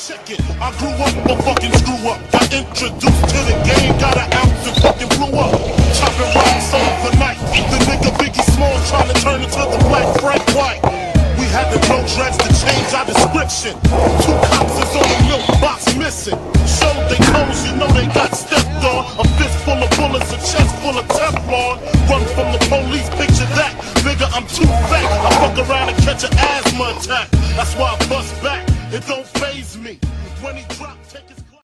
Check it, I grew up a fucking screw up. Got introduced to the game, got an ounce and fucking blew up. Chopping rocks overnight. The nigga Biggie Smalls trying to turn into the black Frank White. We had to grow dreads to change our description. 2 cops is on the milk box missing. Showed they toes, you know they got stepped on. A fist full of bullets, a chest full of Teflon. Run from the police, picture that. Nigga, I'm too fat. I fuck around and catch an asthma attack. That's why I bust back. It don't fail.